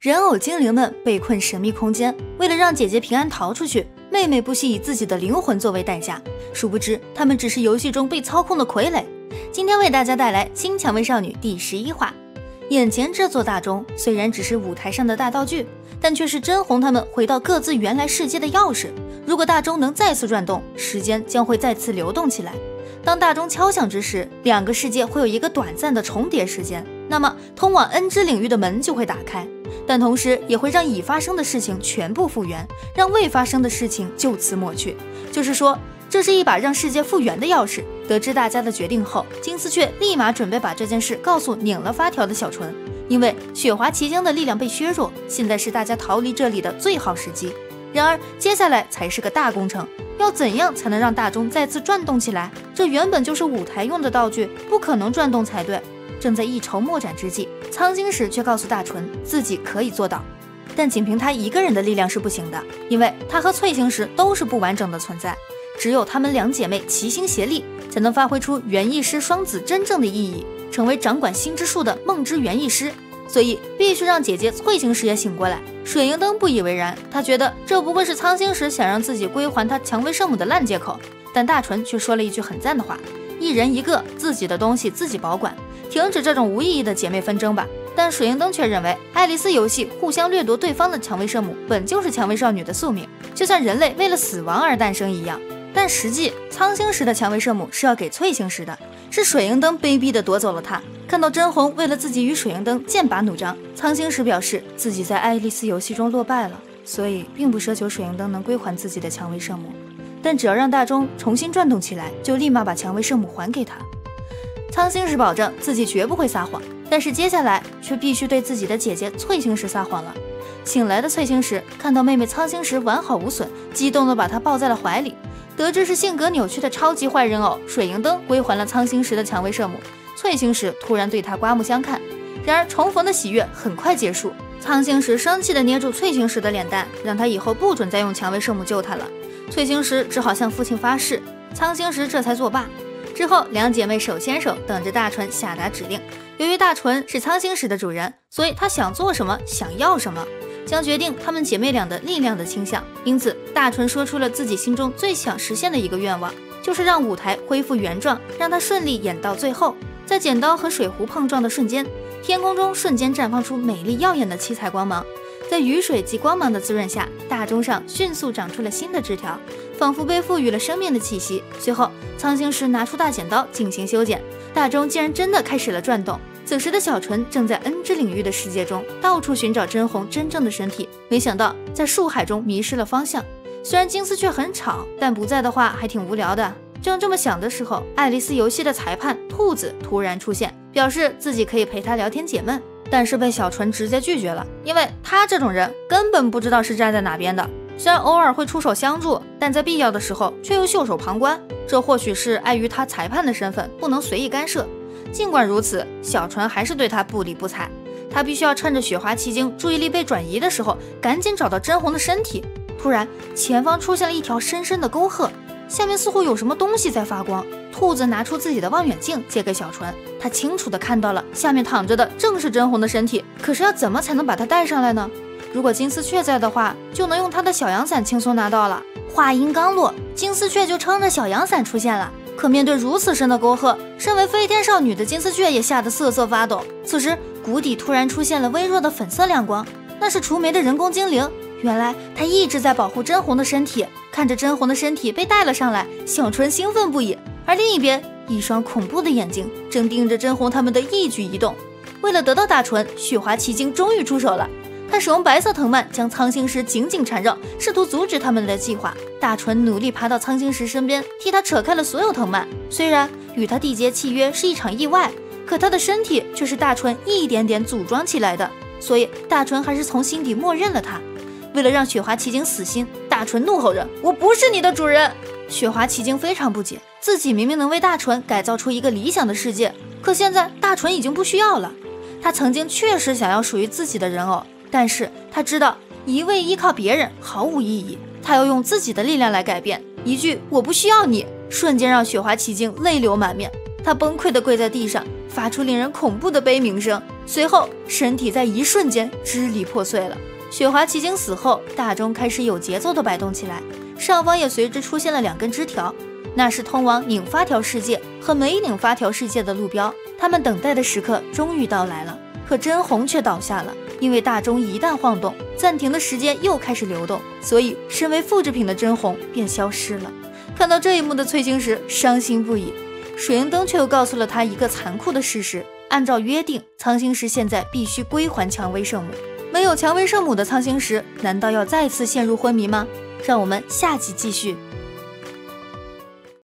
人偶精灵们被困神秘空间，为了让姐姐平安逃出去，妹妹不惜以自己的灵魂作为代价。殊不知，他们只是游戏中被操控的傀儡。今天为大家带来《新蔷薇少女》第11话。眼前这座大钟虽然只是舞台上的大道具，但却是真红他们回到各自原来世界的钥匙。如果大钟能再次转动，时间将会再次流动起来。当大钟敲响之时，两个世界会有一个短暂的重叠时间，那么通往恩之领域的门就会打开，但同时也会让已发生的事情全部复原，让未发生的事情就此抹去。就是说，这是一把让世界复原的钥匙。得知大家的决定后，金丝雀立马准备把这件事告诉拧了发条的小纯，因为雪华奇经的力量被削弱，现在是大家逃离这里的最好时机。然而接下来才是个大工程，要怎样才能让大钟再次转动起来？这原本就是舞台用的道具，不可能转动才对。正在一筹莫展之际，苍星石却告诉大纯自己可以做到，但仅凭他一个人的力量是不行的，因为他和翠星石都是不完整的存在，只有她们两姐妹齐心协力，才能发挥出元翼师双子真正的意义，成为掌管星之术的梦之元翼师。所以必须让姐姐翠星石也醒过来。水银灯不以为然，他觉得这不过是苍星石想让自己归还他蔷薇圣母的烂借口。但大纯却说了一句很赞的话：一人一个，自己的东西自己保管，停止这种无意义的姐妹纷争吧。但水银灯却认为，爱丽丝游戏互相掠夺对方的蔷薇圣母本就是蔷薇少女的宿命，就像人类为了死亡而诞生一样。但实际苍星石的蔷薇圣母是要给翠星石的，是水银灯卑鄙地夺走了她。看到真红为了自己与水银灯剑拔弩张，苍星石表示自己在爱丽丝游戏中落败了，所以并不奢求水银灯能归还自己的蔷薇圣母，但只要让大钟重新转动起来，就立马把蔷薇圣母还给他。苍星石保证自己绝不会撒谎，但是接下来却必须对自己的姐姐翠星石撒谎了。醒来的翠星石看到妹妹苍星石完好无损，激动地把她抱在了怀里。得知是性格扭曲的超级坏人偶水银灯归还了苍星石的蔷薇圣母，翠星石突然对他刮目相看。然而重逢的喜悦很快结束，苍星石生气地捏住翠星石的脸蛋，让他以后不准再用蔷薇圣母救他了。翠星石只好向父亲发誓，苍星石这才作罢。之后两姐妹手牵手等着大纯下达指令。由于大纯是苍星石的主人，所以她想做什么想要什么，将决定她们姐妹俩的力量的倾向。因此大纯说出了自己心中最想实现的一个愿望，就是让舞台恢复原状，让它顺利演到最后。在剪刀和水壶碰撞的瞬间，天空中瞬间绽放出美丽耀眼的七彩光芒。在雨水及光芒的滋润下，大钟上迅速长出了新的枝条，仿佛被赋予了生命的气息。随后苍星石拿出大剪刀进行修剪，大钟竟然真的开始了转动。此时的小纯正在恩之领域的世界中到处寻找真红真正的身体，没想到在树海中迷失了方向。虽然金丝雀很吵，但不在的话还挺无聊的。正这么想的时候，爱丽丝游戏的裁判兔子突然出现，表示自己可以陪她聊天解闷，但是被小纯直接拒绝了，因为他这种人根本不知道是站在哪边的。虽然偶尔会出手相助，但在必要的时候却又袖手旁观，这或许是碍于他裁判的身份，不能随意干涉。尽管如此，小纯还是对他不理不睬。他必须要趁着雪华奇经注意力被转移的时候，赶紧找到真红的身体。突然前方出现了一条深深的沟壑，下面似乎有什么东西在发光。兔子拿出自己的望远镜借给小纯，他清楚地看到了下面躺着的正是真红的身体。可是要怎么才能把它带上来呢？如果金丝雀在的话，就能用他的小阳伞轻松拿到了。话音刚落，金丝雀就撑着小阳伞出现了。可面对如此深的沟壑，身为飞天少女的金丝雀也吓得瑟瑟发抖。此时谷底突然出现了微弱的粉色亮光，那是除霉的人工精灵。原来他一直在保护真红的身体。看着真红的身体被带了上来，小纯兴奋不已。而另一边，一双恐怖的眼睛正盯着真红他们的一举一动。为了得到大纯，雪华奇经终于出手了。他使用白色藤蔓将苍星石紧紧缠绕，试图阻止他们的计划。大纯努力爬到苍星石身边，替他扯开了所有藤蔓。虽然与他缔结契约是一场意外，可他的身体却是大纯一点点组装起来的，所以大纯还是从心底默认了他。为了让雪华奇经死心，大纯怒吼着：“我不是你的主人！”雪华奇经非常不解，自己明明能为大纯改造出一个理想的世界，可现在大纯已经不需要了。他曾经确实想要属于自己的人偶，但是他知道一味依靠别人毫无意义，他要用自己的力量来改变。一句“我不需要你”瞬间让雪华奇经泪流满面，他崩溃地跪在地上，发出令人恐怖的悲鸣声。 随后身体在一瞬间支离破碎了。雪华奇经死后，大钟开始有节奏地摆动起来，上方也随之出现了2根枝条，那是通往拧发条世界和没拧发条世界的路标。他们等待的时刻终于到来了，可真红却倒下了，因为大钟一旦晃动，暂停的时间又开始流动，所以身为复制品的真红便消失了。看到这一幕的翠青石伤心不已，水银灯却又告诉了他一个残酷的事实，按照约定，苍星石现在必须归还蔷薇圣母。没有蔷薇圣母的苍星石，难道要再次陷入昏迷吗？让我们下集继续。